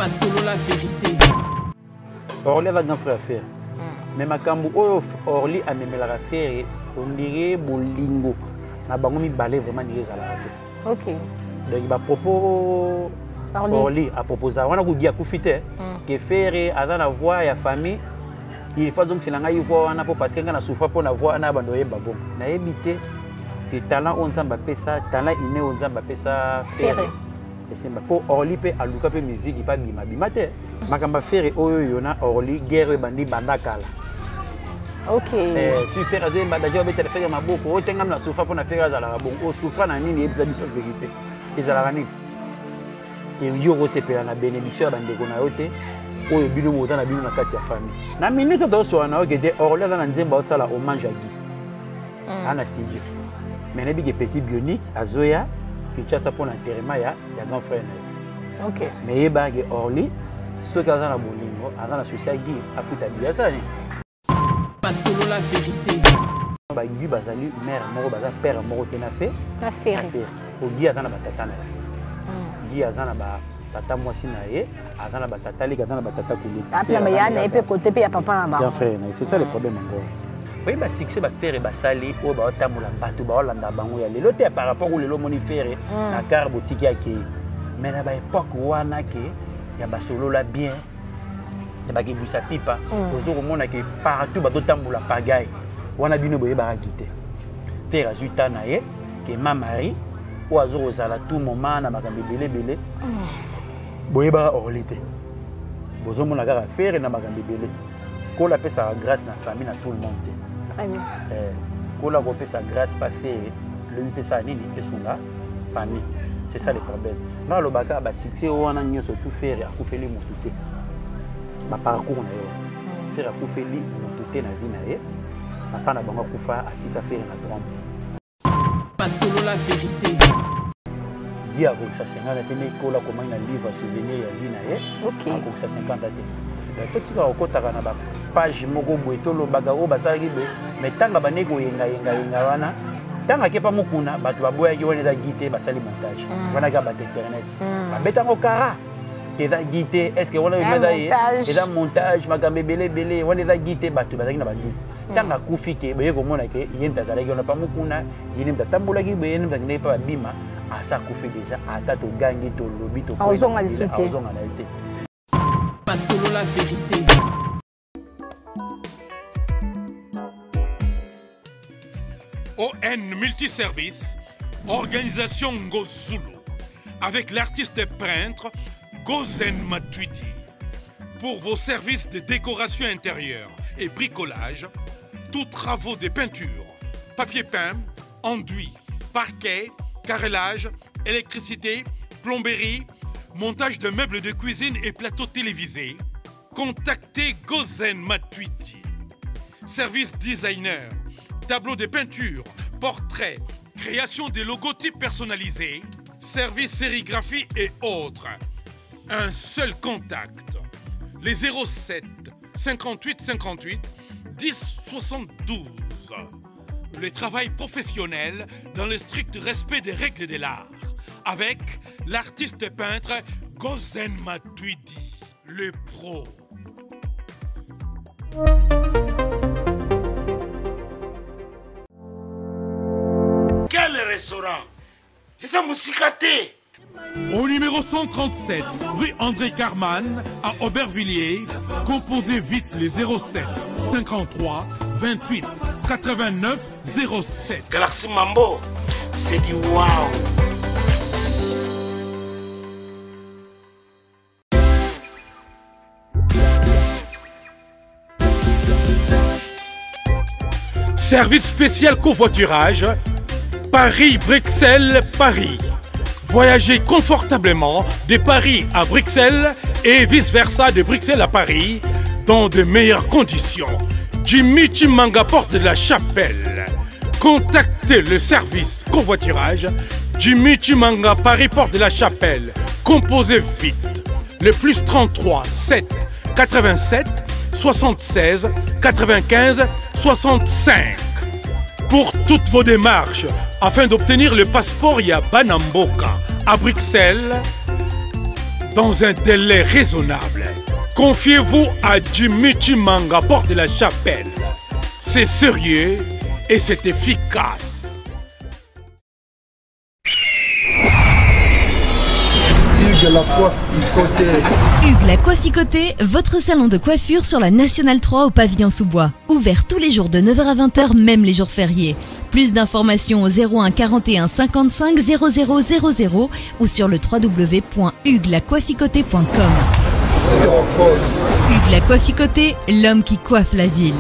Solo la vérité. Orly va grand frère faire. Mais makambu Orly a même la faire on dirait bolingo. Na bango mi balé vraiment ni za la. OK. Donc ba propos Orly a proposé wana ko dia ku fité que faire à la voix ya famille. Il faut donc c'est la ngai voix wana pour parce que na souffre pour na voix na bando yeba bon. Na ebité que talent on zamba pesa, talent iné on zamba pesa faire. C'est pour Orly pe aluka pe musique pas bima bimate makamba faire oyo yona Orly guerre bandi bandakala. OK. Tu fais raser badajo be téléphone maboko o tenga na soufa pour na faire za la bon o soufa na nini ebisa biso vérité ezala rani ke yo sepela na bénédiction bande ko na yote oyo bino mota na bino na kati ya famille na minute do so na okete Orly na nzemba o sala hommage à Guy ana sidi mais na bi ke petit bionique azoya qui tient ça pour l'enterrement, il y a grand frère. OK. Mais il y a Orly, ceux qui ont un bolingo, ils ont associé Guy à foutre à Guy. Pas solo la vérité. Guy bazali mère moro bazali père moro tena fait. Na faire. Au Guy a dans la batata na. Guy a dans la batata moisi na ye, a dans la batata li, a dans la batata koulou. Après mais il y a un peu côté puis il y a papa là-bas. Grand frère, c'est ça le problème encore. Oui, bah succès va faire et bah sali au bah tamula bateau bah olanda bango ya lelo te par rapport au lelo moni faire na car boutique ya ki mais na ba époque wana ke ya ba solo la bien ya ba ki busa pipa ozo komona ke partout ba tamula pagaille wana bino boye ba quitter faire ajuta na ye ke ma mari o azo ozala tout moment na makambe belé boye ba Orly te bozo mona ka faire na makambe belé ko la pesa grâce na famille na tout le monde. Très bien. Kola gopé sa grâce pas fait le pesa nini esunga famille. C'est ça le problème. Na lo baka ba succès wana nyoso tout faire akufeli motuté. Ba parcours na yo. Faire akufeli motuté na vie na ye. Papa na bango kufa atika faire na trompe. Pas solo la vérité. Dia ko sa 50 ate ne kola comment na livre souvenir ya vie na ye. OK. Ko sa 50 ate. Tout ce qui va au côté de la page moko boetolo bagao basaki be mais tanga baneko yenga wana tanga ke pa mukuna batu baboya ki wona da guité basali montage wana ka ba internet ba betango kara ke da guité est-ce que wona meda ye et da montage makambe belé wona da guité batu bazaki na ba guité tanga kufike be ko mona ke yenta kala ki wona pa mukuna yini mtatambola ki be yini mtakine pa bima asa kufi déjà ata to gangi to lobi to ozonga na été. Pas solo la vérité. ON Multiservice, organisation Ngozulu, avec l'artiste peintre Gozen Matuidi. Pour vos services de décoration intérieure et bricolage, tous travaux de peinture, papier peint, enduit, parquet, carrelage, électricité, plomberie, montage de meubles de cuisine et plateaux télévisés, contactez Gozen Matuidi. Service designer, tableau de peinture, portrait, création de logotypes personnalisés, service sérigraphie et autres. Un seul contact. Les 07 58 58 10 72. Le travail professionnel dans le strict respect des règles de l'art. Avec l'artiste peintre Gozen Matuidi, le pro. Quel restaurant? C'est un musicaté. Au numéro 137, rue André Carman, à Aubervilliers, composez vite le 07 53 28 89 07. Galaxy Mambo, c'est du wow. Service spécial covoiturage, Paris-Bruxelles-Paris. Voyagez confortablement de Paris à Bruxelles et vice-versa de Bruxelles à Paris dans de meilleures conditions. Jimmy Chimanga, porte de la Chapelle. Contactez le service covoiturage Jimmy Chimanga, Paris, porte de la Chapelle. Composez vite. Le plus 33 7 87 76 95 65. Pour toutes vos démarches, afin d'obtenir le passeport Yabanamboka à Bruxelles, dans un délai raisonnable. Confiez-vous à Jimmy Chimanga, porte de la Chapelle. C'est sérieux et c'est efficace. Hugues la coiffe Icoté. Hugues la coiffe Icoté, votre salon de coiffure sur la Nationale 3 au pavillon sous-bois. Ouvert tous les jours de 9h à 20h, même les jours fériés. Plus d'informations au 01 41 55 0000 ou sur le www.huguelacoiffeicoté.com. Hugues la coiffe Icoté, l'homme qui coiffe la ville.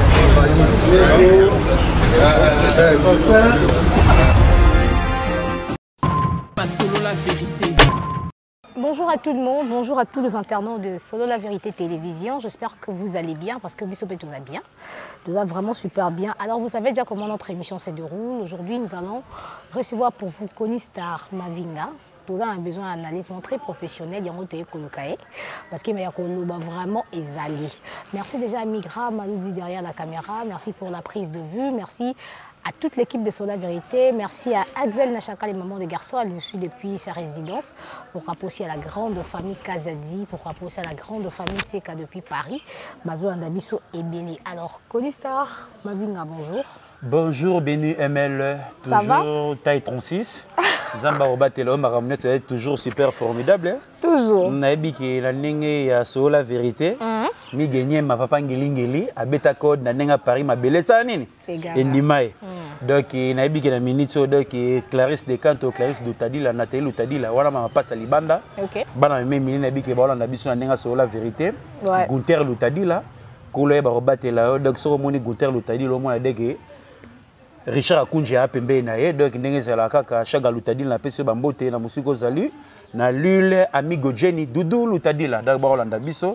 Pas solo la vérité. Bonjour à tout le monde, bonjour à tous les internautes de Solo La Vérité Télévision. J'espère que vous allez bien parce que Bissopé tout va bien. Tout va vraiment super bien. Alors vous savez déjà comment notre émission se déroule. Aujourd'hui nous allons recevoir pour vous Connie Star Mavinga. Tout a un besoin d'analyse très professionnelle. Parce qu'il y a vraiment exalé. Merci déjà à Migra Malouzi derrière la caméra. Merci pour la prise de vue. Merci à toute l'équipe de Solo La Vérité. Merci à Adzel Nachaka, les mamans des garçons. Elle nous suit depuis sa résidence. Pourquoi pas aussi à la grande famille Kazadi. Pourquoi pas aussi à la grande famille Tseka depuis Paris. Bazo Andabiso et Béni. Alors, Connie Star Mavinga, bonjour. Bonjour, Béni ML. Toujours taille 36. Zamba Obatelo, Maramnet, c'est toujours super formidable. Hein? Toujours. Nabi qui est la ligne à Solo La Vérité. Mi gagné ma papa ngilingeli a beta code na nenga Paris ma belesa nini et Nimae. Donc nabi qui na minute donc Clarisse Decanto, Clarisse Doutadila, Nathalie Doutadila wana ma passe libanda. OK. Bana même minute nabi qui ba na biso na nenga Solo La Vérité. Gunther Doutadila kolo ba robatela donc so moni Gunther Doutadila mo na deke Richard Akunji a pembe na ye donc ndenge zala kaka chaga Doutadila na pese bambote na musiko zali na Lule amigo Jenny Doudou Doutadila donc ba rolanda biso.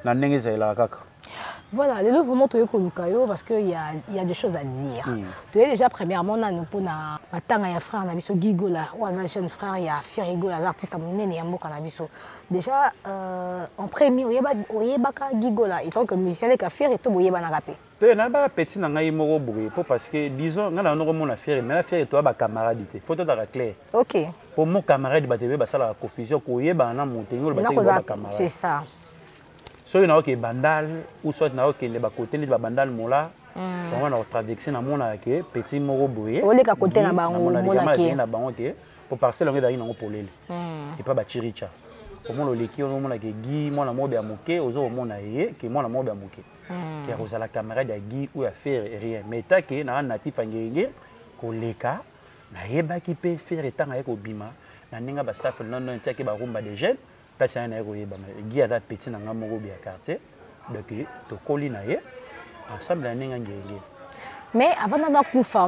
Voilà, les lots vraiment parce qu'il y a des choses à dire. Tu es déjà premièrement dans le frère Gigo là, ou un jeune frère, il y a Firigo, l'artiste à mon nez, déjà en premier, il y a Gigo là, et tant que musicien est faire et tout, il y a un rappé. Tu es un petit parce que disons, on a un affaire, mais l'affaire est toi, camarade. Il faut être clair. Ok. Pour mon camarade, ça la confusion, il y a un camarade. C'est ça. Soit il y a un bandal, ou soit il y a un côté de bandal mola, on a traversé dans mon petit moro boué. On est à côté de la banque, pour passer l'anglais d'ailleurs pour l'île. Et pas bachiricha. Pour moi, le qui on a Guy, moi la mobile à moquer, aux autres mon aïe, qui moi la mobile à moquer. Qui a osé la camarade à Guy ou à faire rien. Mais tant que na natif angélique, koleka, na yeba qui peut faire et tant avec obima, na ninga ba staff non non tiaki ba rumba de jeunes. Parce qu'il y a Guy a petit dans le quartier, donc tu colles ensemble. Mais avant d'aller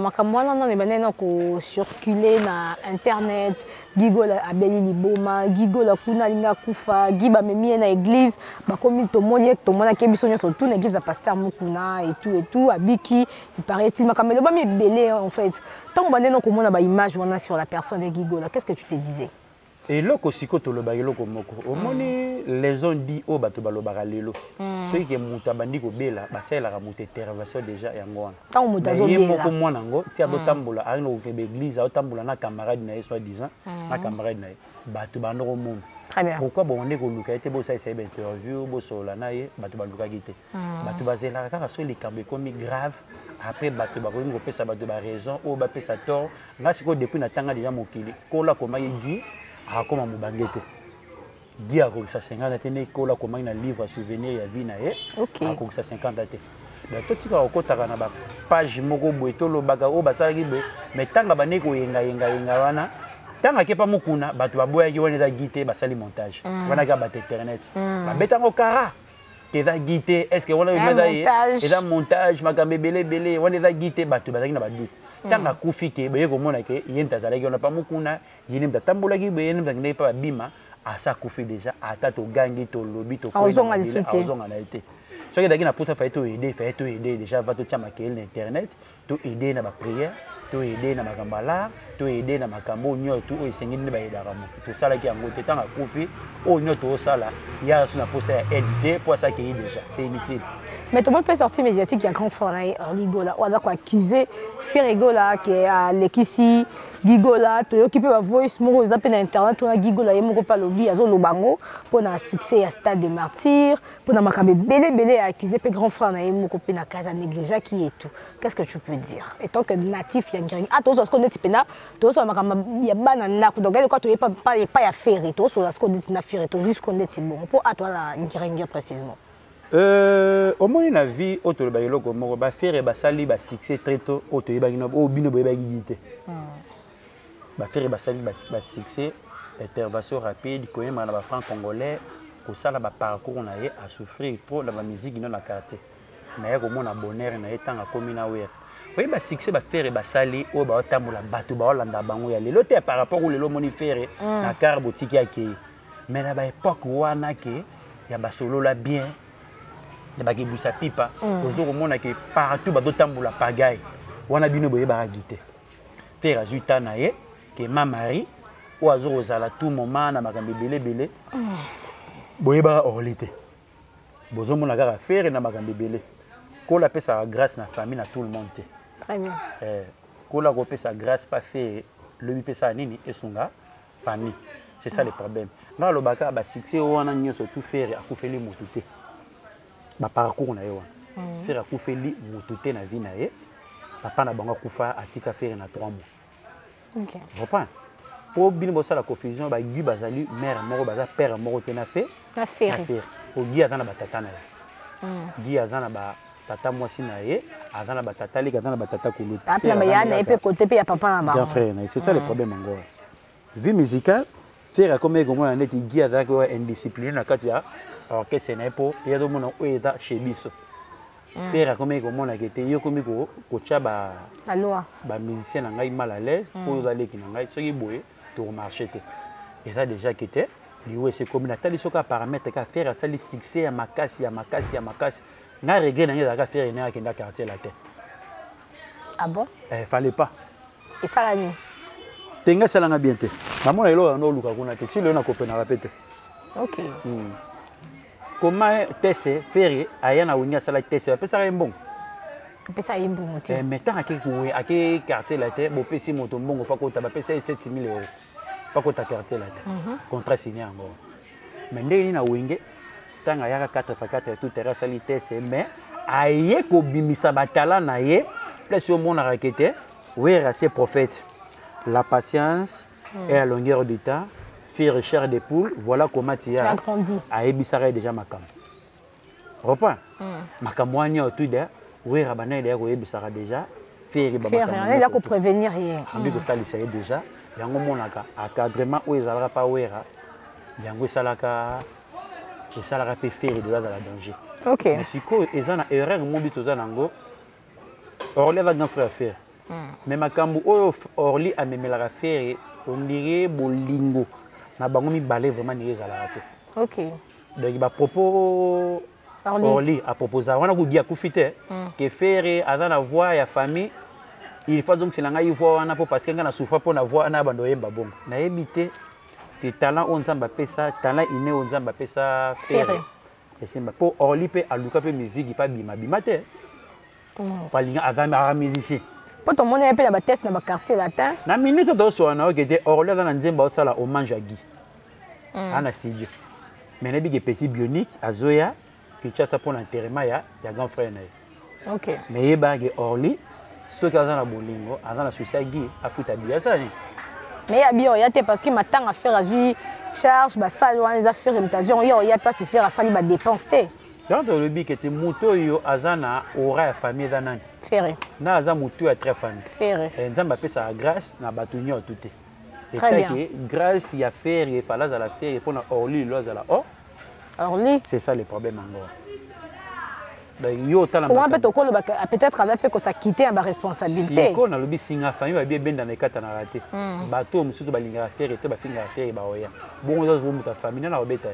circuler sur Internet, Gigo a beli liboma, Gigo la kuna linga kufa, Giba memi na église, comme tout le monde qui est sur toute l'église à pasteur Mukuna et tout, à Biki, il paraît-il, mais le bas est belé en fait. Tant qu'on a une image sur la personne de Gigo, qu'est-ce que tu te disais? Et là, quand on a les gens disent que les gens ceux qui ont été bandits, ils ont été intervention déjà. Quand on a été l'église, on a camarade, soi-disant, na camarade. Très bien. Pourquoi on est été interview, grave. Après, raison, depuis comme Moubangete. Guy a ça 50 années, il a un livre à souvenir, il y a vie, il a ça 50 années. Donc, tout ce qui est na page, mais tant que tant que pas mukuna, batu baboya ki wona guité basali montage. Wana ka bat internet. Ba betango kara. Ke za guité, est-ce que wona montage? Et montage, makambe belé, wona za guité batu bazaki na ba doute. Tanga kufike beye komona ke yenta zalaki on pas mukuna, yini mtatambola ki beye mtakine pa bima, asa kufi déjà ata to gangi to lobi to ko. Azonga na été. Ce qui na pour faire to aider déjà va to chama ke internet, to aider na ba prière. To aider na makambala, to aider na makambo nyoto o isengini ba yedaka mo. To sala ki yango tetanga kufi o nyoto o sala ya suna posa ya aide pour ça qui est déjà. C'est inutile. Mais tout le monde peut sortir médiatique, il y a grand frère là, Ligola, ou alors accusé, Ferregola, qui est à l'Ekissi, Gigola, qui peut avoir voice, moi, ils appellent internet, on a Gigola, il y a pas lobby, il y a Lobango, pour un succès à Stade de Martyrs, pour un macabre belé accusé, puis grand frère, il y a mon copain à casa négligé qui est tout. Qu'est-ce que tu peux dire? Et tant que natif, il y a une ah, tous ce qu'on est tipena, tous ce qu'on il y a banana, donc elle quoi, tu n'es pas à faire, tous ce qu'on est na faire, tout juste qu'on est bon. Pour à toi la Ngiringa précisément. Au moins la vie auto le bagilo comme ba faire ba sali ba succès très tôt auto e bagino o bino ba gité ba faire ba sali ba succès intervention rapide ko yema na ba franc congolais ko sala ba parcours na ye a souffrir trop dans la musique dans la quartier na ye ko mona bonheur na etanga komi na wer oui ba succès ba faire ba sali o ba tamula batu ba olanda bango ya lelo te par rapport au lelo moni faire na car boutique ya ke mais na ba époque wana ke ya ba solo la bien de baki busa pipa ozoko mona ke partout ba dotambola pagaille wana bino boye ba gité faire azuta na ye ke ma mari ou azoko zala tout moment na makambi belé boye ba orlité bozo mona kaka faire na makambi belé ko la pesa grâce na famille na tout le monde. Très bien. Ko la ko pesa grâce pas fait le bi pesa nini esunga famille. C'est ça le problème. Na lo baka ba succès wana nyoso tout faire akufeli motuté. Ba parcours na yo faire akufeli motuté na vie na ye papa na bango kufa atika faire na 3 mois. OK. Reprends. Pour bien bosser la confusion ba Guy bazali mère moko baza père moko te na fait na faire. Au Guy azana batata na ye. Guy azana ba tata mwasi na ye azana batata li azana batata kulutu. Après ba ya na epé côté pe ya papa na ba. Grand frère, c'est ça le problème encore. Vie musicale faire comme comment on est Guy azana ko indiscipliné na kati ya orchestre na po ya do mona oeta chez biso. Faire comme comment on a été yo comme ko cha ba loi ba musicien na ngai mal à l'aise pour aller ki na ngai soki boye to marcher te. Et ça déjà qui était lié c'est comme na tali soka paramètre ka faire ça li succès ya makasi na regret na ngai za ka faire na ki na quartier la tête. Ah bon? Fallait pas. Et ça la nuit. Tenga sala nga bien te. Maman elo no luka kuna te. Si le na kopena répéter. OK. Comment tester faire ayana winga sala tester après ça bon. Après ça est bon. Mais tant que quartier la tête bo pesi moto mbongo pa ko ta ba pesa 7000 €. Pas ko ta quartier la tête. Contrat signé encore. Mais ndeni na winge tanga yaka 4x4 tout terrain sali tester mais aye ko bimisa batala na ye plus au monde raquette oui c'est prophète. La patience et la longueur du temps, faire chair des poules, voilà comment tu as grandi. A Ebisara déjà Makam. Reprends. Makamwani au tout d'ailleurs, oui, Rabané d'ailleurs, Ebisara déjà, faire rien, là pour prévenir rien. On dit que tu as essayé déjà, il y a un moment encadrement où ils n'allaient pas où il y a un salaka, et ça l'a fait faire de là dans la danger. OK. Mais si ils ont une erreur, mon but aux anango, or les va grand frère faire. Mais makambu oyo orli amemela ka faire on dirait bolingo na bango mi balé vraiment ni ezala te. OK. Donc ba propos orli a proposer wana ko dia kufite que faire azana voix ya famille il faut donc c'est la ngai voix wana pour parce que ngana souffre pour na voix na bando yemba bongo na yebite que talent on nzamba pesa talent iné on nzamba pesa faire et c'est pour orli pe aluka pe musique pas bima te pas linga azana musicien. Pour ton monde, il y a des tests dans le quartier latin. Na minute de soir, qui était hors là, on a hommage à Guy. Ana Sidio. Mais il y a des petits bioniques, à Zoya, qui tient ça pour l'enterrement, il y a grand frère. OK. Mais il y a des orli, ceux qui ont un bolingo, ils ont un souci à Guy, à foutre à Guy. Mais il y a des parce que maintenant, à faire à charge, les affaires de l'imitation, il y a pas se faire à salir, dépenser. Dans le but que tu moto yo azana aura famille danani. Ferré. Na aza moto très famille. Ferré. Et nzamba pesa grâce na batunyo tout. Et très bien. Grâce il y a faire et fallait à la faire et pour na orli loza la oh. Orli. C'est ça le problème encore. Donc yo tala. Comment peut-être avec que ça quitter ma responsabilité. Si ko na lobi singa famille ba bien dans les kata na raté. Bato mususu balinga faire et to ba finga faire ba oya. Bon oza zo muta famille na obeta.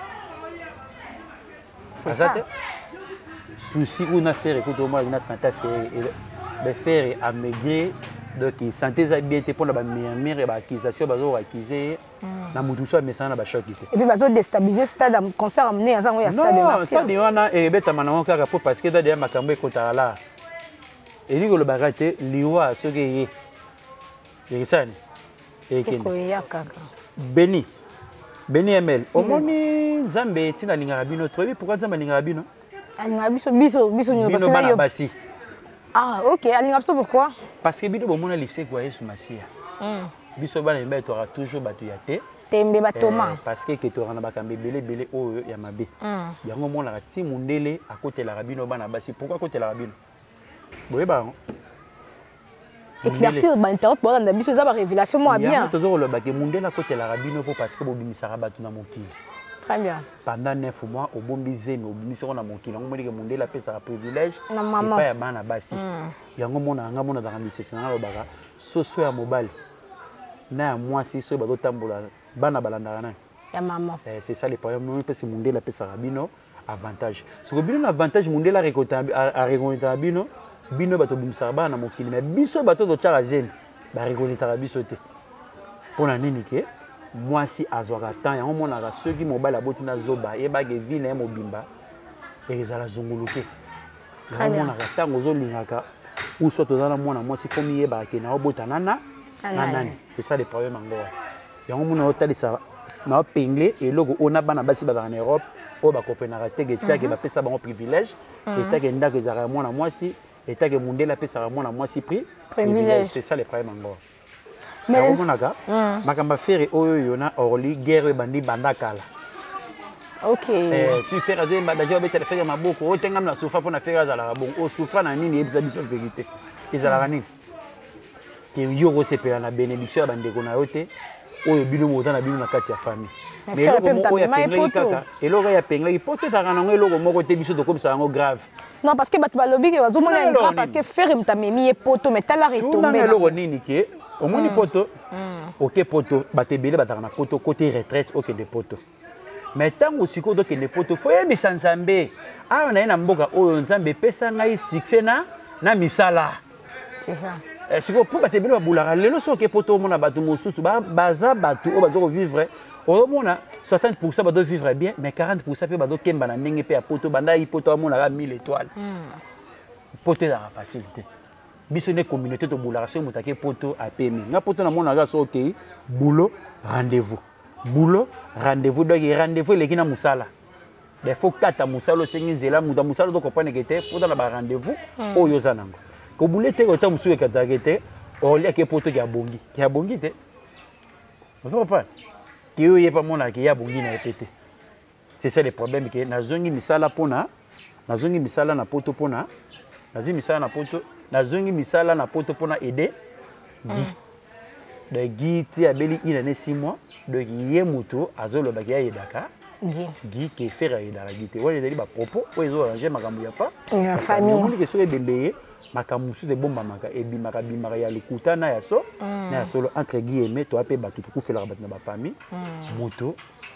C'est ça. Souci ou na faire écoute moi na santa faire et faire amaigrir donc santé eza bien te mpona bamurmure ya baakisation bazoakise na motu so amesana na bashoki te. Et puis bazodestabilize stade ya concert amene aza ngo ya stade de non stade wana ebetama nango kaka mpo parce que eza deya makambo ekotaka la elingi olobaka te liwa soki eye ekisani ekoya kaka beni emel omoni nzambe ntina alingaka bino toyebi pourkui nzambe alingaka bino alingaka biso bino bana basi. Ah, ok. Alingaka biso pourquoi? Parce que bino bomona liseko ya Yesu Masiya. Biso bana mbe toka toujours batu ya te. Tembe batoma. Parce que ketora na bakambe belé oyo ya mabe. Yango mona ka ti mundele akotelaka bino bana basi. Pourquoi akotelaka bino? Boyeba ngo. Éclaircir ba internet pour na biso za ba révélation moi bien. Yango tozo loba ke mundele akotelaka bino po parce que bobimisaka batu na mokili. Très bien. Pendant 9 mois, au bon bizé, au bimisoko na mokili, on m'a dit que mon délai a un privilège. Na maman. Et pas ya bana basi. Yango mona nga mona dans lycée na lobaka. Soso ya mobile. Na moi si so ba do tambola bana balanda na. Ya maman. C'est ça le problème. Nous parce que mon délai a bino avantage. Ce que bino avantage mon délai a récolté bino. Bino bato bimisaka bana mokili mais biso bato do tchara zemi. Ba récolté biso te. Pona nini ke moi si azwaka temps yango monaka soki mobali aboti na zoba yebaka evi na ye mobimba ezala zonguluke yango monaka ntango ozolingaka uso toza na mwana mwasi fo miyebaka ke na obota na nani c'est ça le problème yango wana yango mona otalisa na opengle eloko oyo na bana basi bazalaka na Europe oyo bakopenaka teke etake bapesa bango privilège etake ndako ezalaka ya mwana mwasi etake mundele apesaka mwana mwasi privilège c'est ça le problème yango wana mais monaka makamba fere oyo yona orli guerre bandi bandakala. OK. Tu fais raser badajo be téléphone maboko o tengam na soufa pour na faire azala bon o soufa na nini ebisa biso vérité. Ezala nini? Ke yo sepela na bénédiction bande ko na yote oyo bino moza na bino na kati ya famille. Mais eloko moko ya pengleki kaka eloko ya pengleki poto taka nango eloko moko te biso tokomisa yango grave. Non parce que batu balobi ke bazomona grave parce que faire mtamemi poto mais tala retomber. Tout na eloko nini ke omoni poto ok poto batebele bataka na poto côté retraite ok de poto mais tango siko donc ne poto faut yebisa nzambe ayo na ye na mboka oyo nzambe pesa ngai succès na misala c'est ça siko po batebele babulaka lelo soki poto omona bato mosusu baza bato oyo baza kovivre omona 60% bato vivre bien mais 40% mpe bato kemba na ndenge mpe ya poto banda yi poto amonaka 1000 étoiles poto ezaka facilité biso ne communauté to boulaka so mutake poto apemi nga poto na mona ga so okay boulot rendez-vous donc rendez-vous eleki na musala il faut kata musala sengi nzela muta musala to comprendre que te poto na ba rendez-vous oyo za nango ko boulete ko ta musu ekata te olia ke poto ya bongi te vous comprenez ki yo yepa mona ki ya bongi na epete c'est ça le problème que nazongi misala pona nazongi misala na poto pona nazongi misala na poto nazongi misala na poto pona aider Guy de Guy ti abeli ina ne 6 mois de yé muto azolo ba ya yedaka Guy qui fait yedaka Guy te wala deli ba propos o ezo arranger makambu ya fa la famille moni ke so ebembeye makambu su de bomba maka ebimaka bimaka ya lukutana ya so na ya solo entre guillemets to ape batu ku fela ba na ba famille muto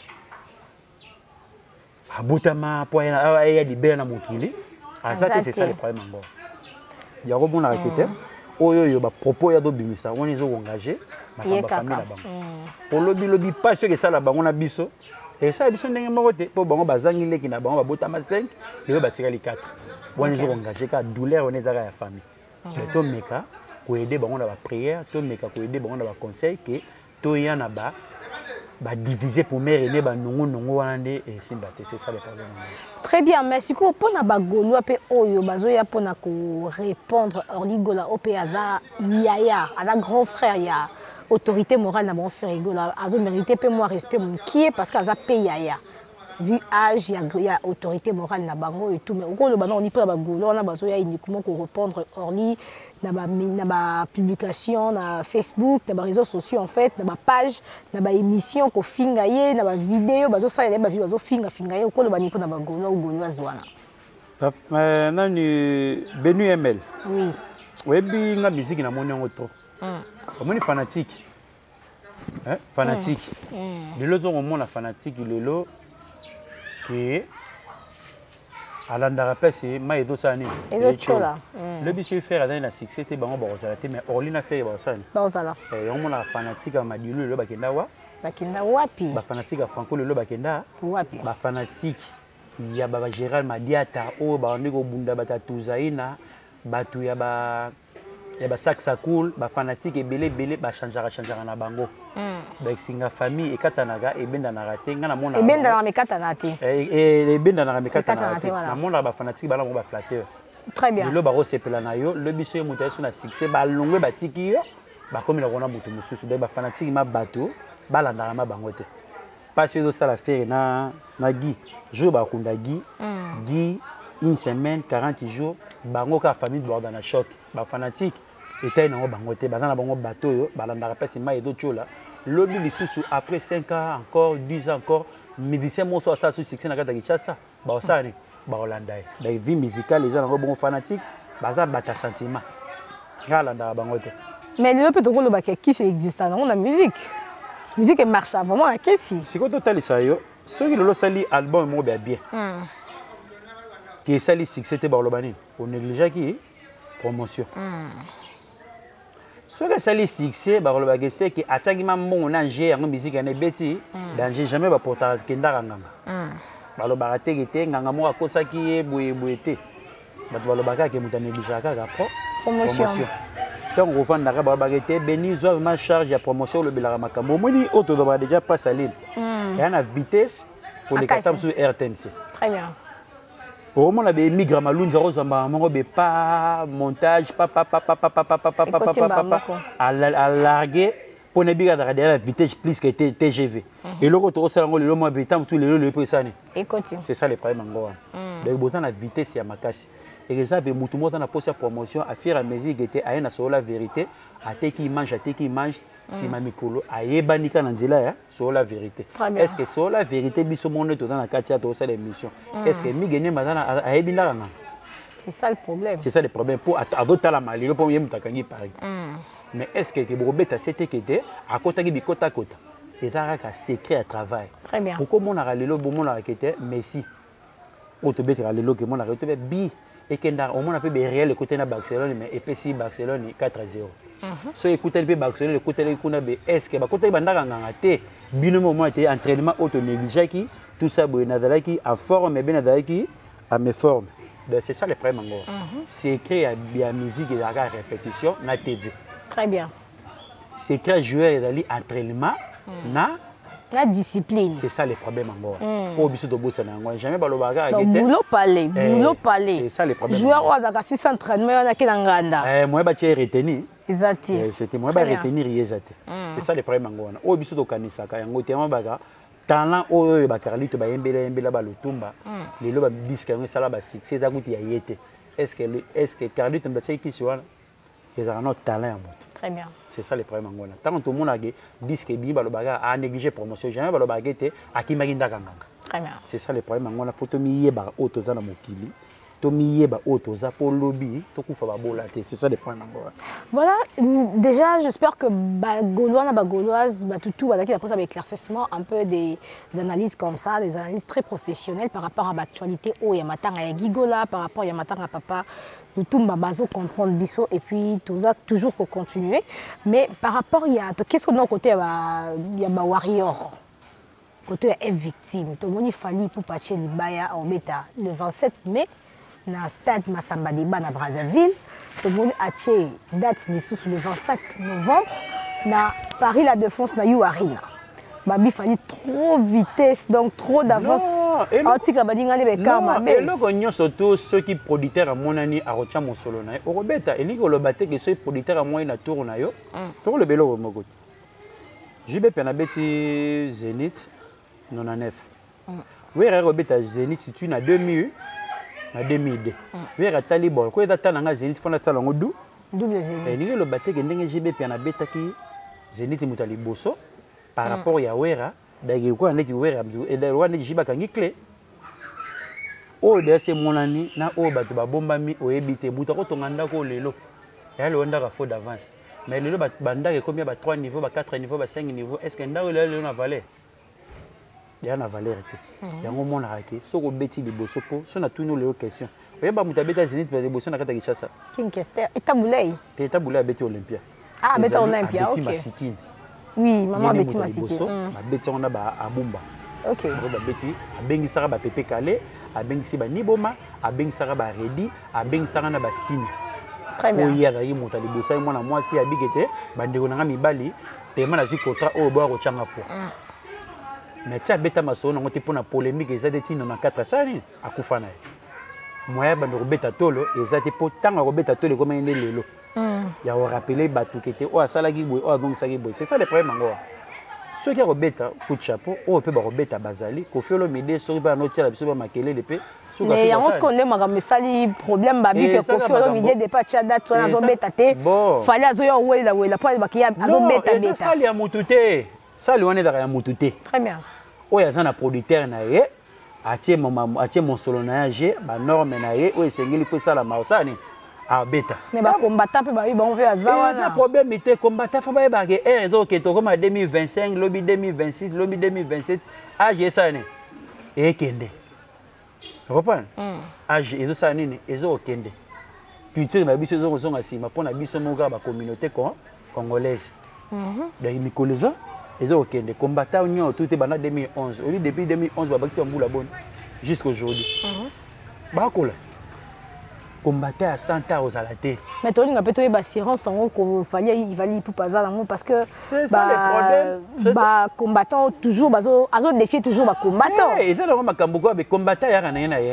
abutama po ya libérer na mokili azate c'est ça le problème encore ya ko bona rakete oyo yo ba propos ya do bimisa on ezo engager makamba famille na bango po lobi pas ce que ça la bango na biso et ça biso ndenge moko te po bango bazangi leki na bango babotama 5 leo batikali 4 on ezo engager ka douleur on ezaka ya famille mais to meka ko aider bango na ba prière to meka ko aider bango na ba conseil que to yana ba diviser pour mère aînée ba nongo wana nde simbate c'est ça le problème. Très bien, merci beaucoup pour na bagolo ape oyo bazoya pour na ko répondre orligola ope aza yaya aza grand frère ya autorité morale na bon frère rigola azo mérité pe moi respect mon qui est parce que aza pe yaya vu âge ya autorité morale na bango et tout mais au gros bana on y peut bagolo on a bazoya uniquement ko répondre orli na ba publication na Facebook na ba réseaux sociaux en fait na ba page na ba émission ko finga ye na ba vidéo bazo ça ba vidéo bazo finga ye ko lo bani po na ba golo azwana nani Benu ML oui webi nga musique na moni ngoto omoni fanatique fanatique lelo zo mona fanatique lelo que alandaka pesi mai edosani ezochola le biso faire dans la succès te bango bazala te mais orlina faire bazala bazala yango mona fanatique ya madilu le bakenda wa bakenda wapi ba fanatique ya franco le bakenda wapi ba fanatique ya baba Gérald Madiata o ba ndiko bunda batatuzaina batu ya ba Saksa cool ba fanatique ebele ba changeara na bango donc singa famille ekatanaka ebendanaka te nga na mona ebendanaka mekatana te ebendanaka mekatana te na mona ba fanatique bala mo ba flatteur très bien le baro sepela na yo le biso ye muta na succès ba longwe batiki yo ba komi na kona mutu mususu donc ba fanatique ma bato balandaka ma bango te parce que ça la faire na Guy jour ba kunda Guy une semaine 40 jours bango ka famille borda na choc ba fanatique était na bango te bazana bango bateau yo balandaka pesi mai edo chola lobi lisusu après 5 ans encore 10 ans encore médecin mo so ça succès na kata Kinshasa ba osani ba Holanda da vie musicale les gens bango fanatique baza bata sentiment galanda bango te mais le peut to ba qui c'est existe dans la musique marche vraiment à qu'est-ce si ko to talisa yo ceux qui le sali album mo bien qui sali succès te ba lobani on néglige qui promotion ceux qui sali succès ba lobaki c'est que ataki ma mbongo na nje en musique na beti danger jamais ba porta kenda nganga ba lobaka te kete nganga mo akosaki ye boye te bato ba lobaka ke muta néglige kaka promotion tant qu'on vend la rabagarité Benizo a vraiment charge de promotion le belara makambo moni auto doit déjà passer à l'île il y a une vitesse pour les capteurs sur RTNC très bien au moment là des migra malunza rozamba mongo be pas montage pas à larguer pour ne biga derrière la vitesse plus que TGV et le retour ça ngo le mo bitam sur le pressani c'est ça les problèmes ngo donc besoin la vitesse ya makasi et que ça be mutu mota na poste promotion à faire à mesure que était aina sur la vérité à te qui mange si ma mikolo ayebanika na nzela ya sur la vérité est-ce que sur la vérité biso monde to dans la katia to ça l'émission est-ce que mi gagner madana ayebinda nga c'est ça le problème c'est ça le problème pour adota la malilo pour yem takangi pareil mais est-ce que te bobeta c'était que te akota ki bikota kota et ta ka secret à travail très bien pourquoi mon a lelo bon mon a kete Messi autobeta lelo que mon a retobe bi et que au moins un peu réel côté na Barcelone mais EPC Barcelone 4-0 so écoutez le Barcelone écoutez le kuna be est-ce que ba côté bandaka nganga te bino moment était entraînement auto négligé qui tout ça bo nazala qui en forme mais bien nazala qui à mes formes c'est ça le problème encore c'est écrit à bien musique et la répétition na TV très bien c'est écrit joueur et entraînement na la discipline c'est ça le problème encore au biso to bossa na ngwa jamais balobaka akete boulot palais c'est ça le problème joueur oazaka 6 entraînement na kila nganda moi ba tie retenir exact c'était moi ba retenir yezate c'est ça le problème ngona au biso to kanisaka yango te mabaka talent oyo ba Carlito ba yembela ba lutumba lelo ba biska ngo sala ba succès za kuti ya yete est-ce que Carlito mbataki kisi wana ezaka no talent très bien c'est ça le problème ngona tant tout le monde a disque bi balobaka a négliger promotion jamais balobaka te akimaki ndaka nganga très bien c'est ça le problème ngona photo miyeba otoza na mokili to miyeba otoza po lobby to kufa babola te c'est ça le problème ngona voilà déjà j'espère que Gaulois na Gauloise tout bazaki après ça avec éclaircissement un peu des analyses comme ça des analyses très professionnelles par rapport à l'actualité au ya matanga ya Gigola par rapport ya matanga papa tout bazo comprendre biso et puis tout ça toujours pour continuer mais par rapport il y a qu'est-ce que de côté il y a warrior côté est victime tout monde il fallait pour patcher libaya au beta le 27 mai na stade Massamba Débat na Brazzaville tout le monde a acheté date le 25 novembre na Paris la Défense na Arena Babi fallait trop vitesse donc trop d'avance. Article badinga le bekama mais le gagnon surtout ceux qui producteurs à mon année à rocha mon solo na o beta et liko lo batte que ceux producteurs à moi na tour na yo to le belo moko. JB pena beti Zenith 99. Oui rebeta Zenith tu na 2000 na 2002. Vera talibol ko eta tanga Zenith fona tala ngodu double Zenith. Et liko lo batte que ndenge JB pena beta ki Zenith mutali boso par rapport à Wera, d'ailleurs quoi on est Wera et d'ailleurs on est jiba kangi clé. Oh de c'est mon année na o bato ba bomba mi o ebité buta ko tonganda ko lelo. Ya le onda ka faux d'avance. Mais lelo ba banda ke combien ba 3 niveaux, ba 4 niveaux, ba 5 niveaux, est-ce que nda o lelo na valeur? ya na valeur te yango mona ke soko beti liboso po so na tuno le question oyeba muta beta Zénith va liboso na kata Kinshasa King Kester Etabulei te Etabulei beti Olympia beti Olympia beti OK Masikini oui maman beti Masikini ba beti on a ba abumba OK ba beti abengi saka ba Pepe Kale abengi si ba Niboma abengi saka ba Redi abengi saka na ba Sini très bien oya ga muta liboso mona mwasi abikete bandeko na mibali tellement na contrat au boire au Tchangapo. Mais tu as bêta ma sonne, on était pour la polémique, ils étaient 94 sani à Koufana. Moi, ben le bêta tolo, ils étaient pour tant à bêta tolo comme un lélo. Il y a rappelé Batou qui était oh salagi boy, oh donc salagi boy. C'est ça le problème encore. Ceux qui ont bêta coup de chapeau, oh peut ba bêta bazali, Kofi Olomide sur ba noter la biso ba makele les pe. Mais on se connaît ma mesali problème babi que Kofi Olomide de pas tchada toi na bêta te. Fallait azoya wela pas ba ki azo bêta bêta. Ça li a mutute. Ça li on est dans ya mutute. Très bien. Oya za na producteur na ye, atie mon solo na ye, ba norme na ye, o esengeli faut ça la mausani. Ah bêta. Mais ba combattant pe ba oui ba on fait azawa. C'est un problème était combattant faut ba ba que donc to comme 2025, lobby 2026, lobby 2027, âge ça né. Et kende. Tu comprends? Âge et ça nini, ezo kende. Culture na biso zo zonga sima pour na biso moka ba communauté congolaise. Donc Nicoleza ezo kende combattant nyo tout est bana 2011. Au depuis 2011 ba bakti mbula bonne jusqu'aujourd'hui. Ba kola. Combattre à 100 ans aux alatés. Mais tu as peut-être une assurance qu'il fallait pour pas parce que c'est ça le problème. Bah combattant toujours bazo défier toujours ba combattant. Et ça le makambuko avec combattant ya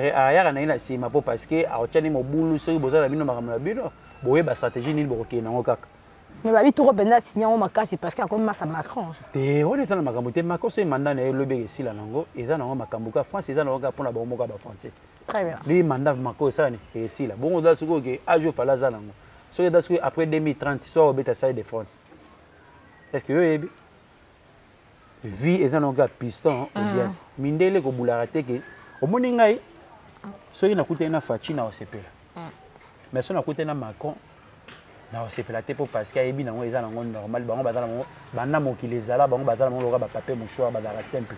na sima po parce que a otchani mobulu so boza la bino makambo la bino boye ba stratégie ni boroke na ngokaka. Mais ba bi tout rependa signer on makasi parce que comme ça Macron. Te on est dans makambo te Macron so mandat na lobe si la nango et ça na makambuko France eza na ngokaka pour na ba moka ba français. Très bien. Lui mandat Macron ça et si là bon on doit suko que ajo pala za nango. So que parce que après 2030 soit au beta side de France. Est-ce que yo vie eza na ngokaka piston audience. Mindele ko bularate ke omoni ngai so ina kutena fachi na osepela. Mais so na kutena Macron na osepela te pour parce que yebi nango eza nango normal bango bazala nango banda mokili ezala bango bazala nango loka ba papier mouchoir bazala simple.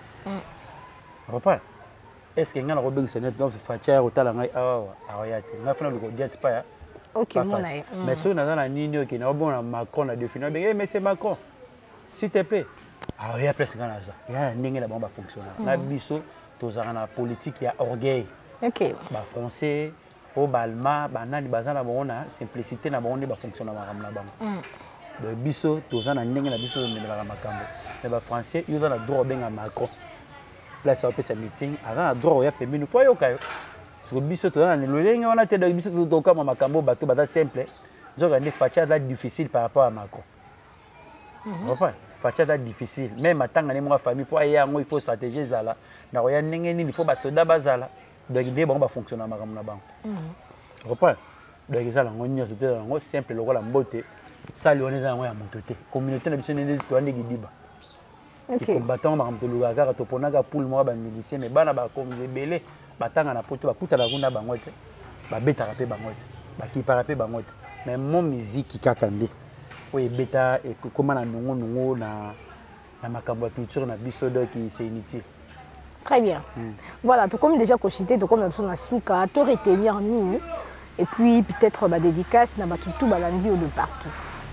Repas. Est-ce que ngana ko bengisa net donc fachi ya otala ngai awa ya te. Na fana ko audience pa ya. OK mona. Mais so na na nini ok na bon Macron na définir ben mais c'est Macron. S'il te plaît. Ah il y a presque ngana ça. Il y a ndenge la bomba fonctionner. Na biso tozaka na politique ya orgueil. OK. Ba français au balma banani bazana bona simplicité na bonde ba fonctionner makambo na bango. De biso tozana ndenge na biso ndela makambo. Mais ba français ils ont le droit benga Macron. Là ça peut se meeting avant droit ya pembe nous pas yo kayo. Parce que biso tozana ndenge on a te de biso toka makambo bato bata simple. Zoka ndi fachada difficile par rapport à Macron. Enfin, fachada difficile. Même atanga ni mo famille faut y il faut stratégie zala. Na roya ndenge ni il faut ba soda bazala. Donc il va fonctionner makambo na bango. Reprends. Donc ça la ngoni c'était ngo simple lokola mbote. Ça li oneza ngo ya motote. Communauté na biso ndenge to ande gidiba. OK. Combattant makambo to lugaka to ponaka poule mo ba milicien mais bana ba comme belé batanga na poto ba kutala kuna bango te. Ba beta rapé bango te. Ba kipa rapé bango te. Mais mon musique kaka ndé. Oui beta et comment na nongo na makambo culture na biso do qui c'est inutile. Très bien. Voilà, tout comme déjà cogité, tout comme on a souka, tout retenir nous et puis peut-être ma dédicace na bakitu balandi de partout.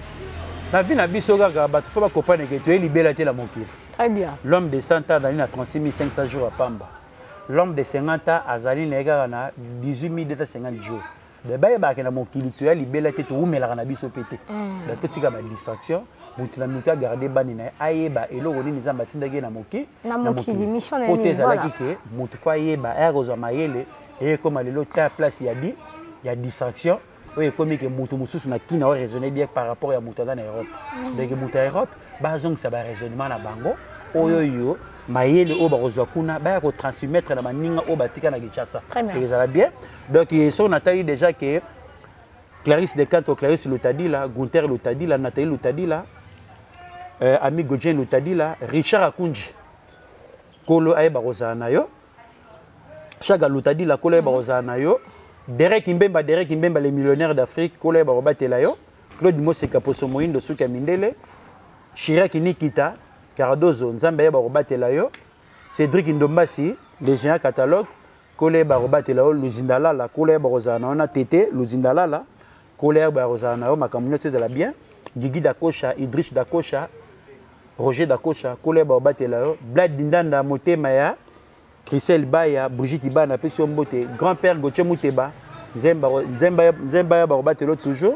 La vie na biso kaka bato faut ba comprendre que tu es libéré la mokili. Très bien. L'homme de 100 ans dans 36 500 jours à Pamba. L'homme de 50 ans azali na 18 250 jours. De baye ba na mokili tu es libéré te to umela na biso pété. La toute sika ba distraction. Mutu na mutu garder bani na ayeba eloko nini nzamba tindaki na mokili mission na pote ezalaki ke mutu fa yeba akozwa mayele ekoma lelo ta place ya distraction oyo ekomi ke mutu mosusu na kina o raisonner bien par rapport ya mutu aza na Europe donc mutu ya Europe bazongisa ba raisonnement na bango oyo yo mayele oyo bakozwa kuna baya kotransmettre na baninga oyo batika na Kinshasa ezala bien donc so natali déjà que Clarisse Descantes, Clarisse Lutadila, Gunther Lutadila, Nathalie Lutadila, Ami Godjen Lutadila, Richard Akunji, Kolo Aeba Rosanayo, Chaga Lutadila, Kolo Aeba Rosanayo, Derek Mbemba, les millionnaires d'Afrique, Kolo Aeba Robatelayo, Claude Moseka Posomoindo, Souka Mindele, Chirac Nikita, Cardozo, Nzamba Aeba Robatelayo, Cédric Ndombasi, les géants catalogue, Kole Barobatela, Luzindalala, Kole Barozana, on a Tété, Luzindalala, Kole Barozana, ma communauté de la bien, Guigui Dakocha, Idriss Dakocha, Roger Dakocha, Kole Barobatela, Blad Dindanda, Motemaya, Christelle Baya, Brigitte Ibana, Pession Bote, grand-père Gauthier Mouteba, Zembaya Barobatelo toujours,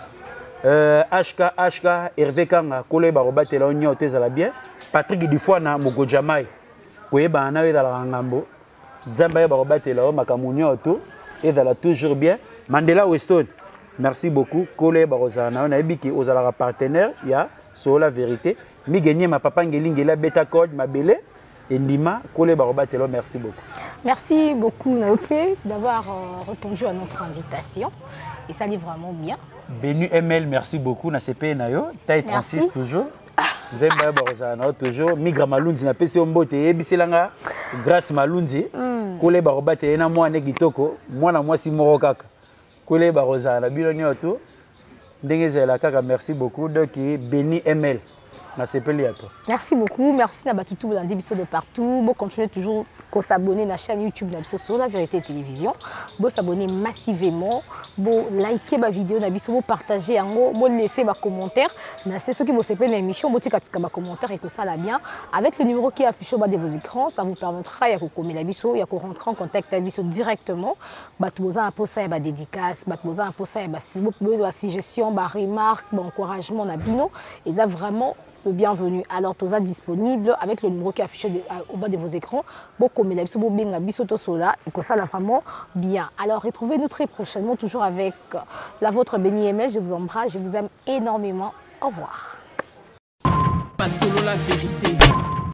HK, Hervé Kanga, Kole Barobatela, on y a bien, Patrick Dufouana, Mogodjamai, Koueba Anawe dans la Rangambo, Zambaya Barobatela, Makamounio Auto, et dans la toujours bien, Mandela Weston, merci beaucoup, Kole Barozana, on a dit qu'il y a partenaire, il y a sur la vérité, Migeni, ma papa Ngelingela, Beta Code, ma belle, et Ndima, Kole Barobatela, merci beaucoup. Merci beaucoup, Naope, d'avoir répondu à notre invitation. Et ça dit vraiment bien. Benu ML, merci beaucoup. Na CP Nayo, taille 36 toujours. Zemba Barozana toujours. Migra Malunzi na pesi ombote ebiselanga grâce Malunzi. Kole Barobate na moi negitoko, moi na moi si moko kaka. Kole Barozana biloni auto. Ndenge zela kaka, merci beaucoup. Donc Beni ML. Merci beaucoup, merci à tout le monde de partout. Bon, continuez toujours à s'abonner à la chaîne YouTube sur La Vérité Télévision. Bon, s'abonner massivement. Bon, liker ma vidéo, bon, partager, bon, laisser ma commentaire. C'est ce qui vous s'appelle l'émission. Bon, ma commentaire et que ça là bien. Avec le numéro qui est affiché au bas de vos écrans, ça vous permettra de rentrer en contact avec vous directement. Vous avez un post à dédicace, vous avez un post à suggestion, remarque, encouragement, et ça vraiment bienvenue. Alors, tout ça disponible avec le numéro qui est affiché au bas de vos écrans. Beaucoup de et que ça là vraiment bien. Alors, retrouvez-nous très prochainement, toujours avec la vôtre Beni ML. Je vous embrasse, je vous aime énormément. Au revoir. Pas solo la vérité.